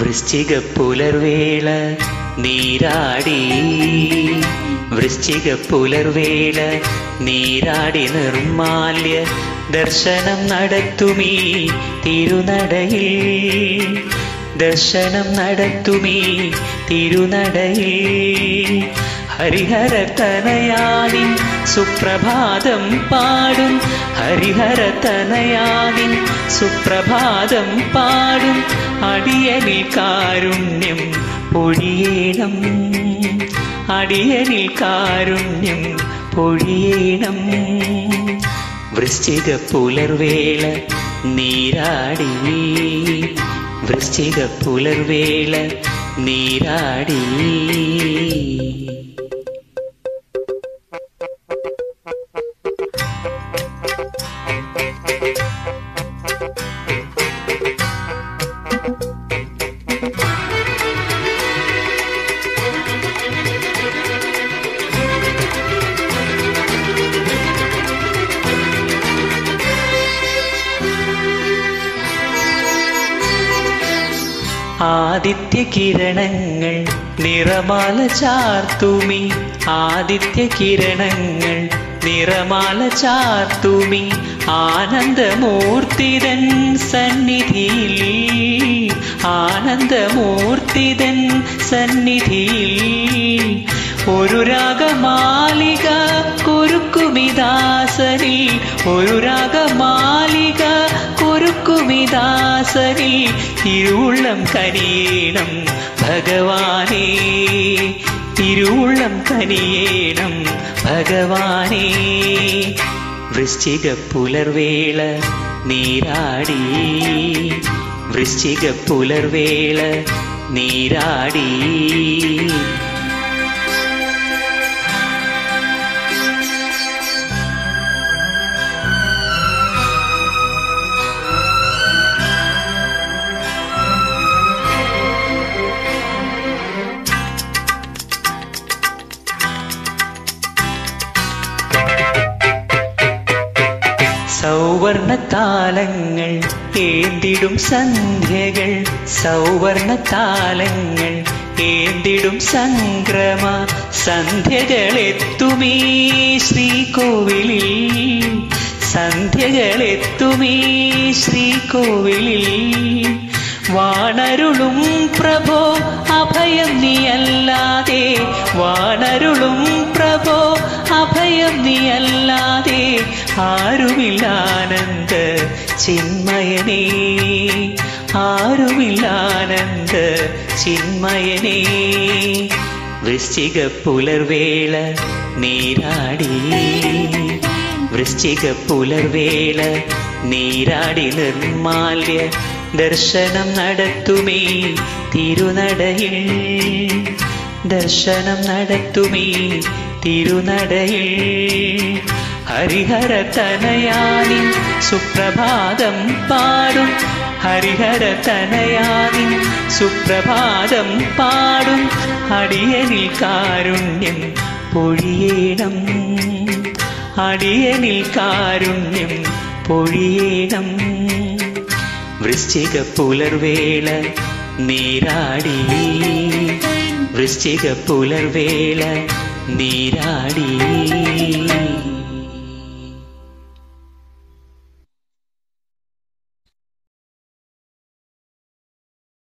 വൃശ്ചിക പുലർവേള നീരാടി വൃശ്ചിക പുലർവേള നീരാടി നിർമാല്യ ദർശനം നടത്തുമീ തിരുനടയിൽ ദർശനം നടത്തുമീ തിരുനടയിൽ ഹരിഹര തനയാനിൻ സുപ്രഭാതം പാടും ഹരിഹര തനയാനിൻ സുപ്രഭാതം പാടും അടിയനിൽ കാരുണ്യം പൊഴിയേണം അടിയനിൽ കാരുണ്യം പൊഴിയേണം വൃശ്ചിക പുലർവേള നീരാടി വൃശ്ചിക പുലർവേള നീരാടി ആദിത്യ കിരണങ്ങൾ നിറമാല ചാർത്തുമി ആദിത്യ കിരണങ്ങൾ നിറമാല ചാർത്തുമി ആനന്ദമൂർത്തിതൻ സന്നിധിയിൽ ആനന്ദമൂർത്തിതൻ സന്നിധിയിൽ ഒരു രാഗമാലിക കൊരുക്കുമിദാസനിൽ ഒരു രാഗമാലിക കൊരുക്കുമിദാസനിൽ തിരുവുള്ളം കനിയേണം ഭഗവാനേ തിരുവുള്ളം കനിയേണം ഭഗവാനേ വൃശ്ചിക പുലർവേള നീരാടി വൃശ്ചിക പുലർവേള നീരാടി സൗവർണതാലങ്ങൾ ഏന്തിടും സന്ധ്യകൾ സൗവർണതാലങ്ങൾ ഏന്തിടും സംക്രമ സന്ധ്യകളെത്തുമീ ശ്രീകോവിലിൽ സന്ധ്യകളെത്തുമീ ശ്രീകോവിലിൽ വാണരുളും പ്രഭോ അഭയം നീയല്ലാതെ വാണരുളും പ്രഭോ അഭയം നീയല്ലാതെ ആരുമില്ലാനന്ദ ചിന്മയനേ ആരുമില്ലാനന്ദ ചിന്മയനേ വൃശ്ചിക പുലർവേള നീരാടി വൃശ്ചിക പുലർവേള നീരാടി നിർമാല്യ ദർശനം നടത്തുമീ തിരുനടയിൽ ദർശനം നടത്തുമീ തിരുനടയിൽ ഹരിഹര തനയാനിൻ സുപ്രഭാതം പാടും ഹരിഹര തനയാനിൻ സുപ്രഭാതം പാടും അടിയനിൽ കാരുണ്യം പൊഴിയേണം അടിയനിൽ കാരുണ്യം പൊഴിയേണം വൃശ്ചിക പുലർവേള നീരാടി വൃശ്ചിക പുലർവേള നീരാടി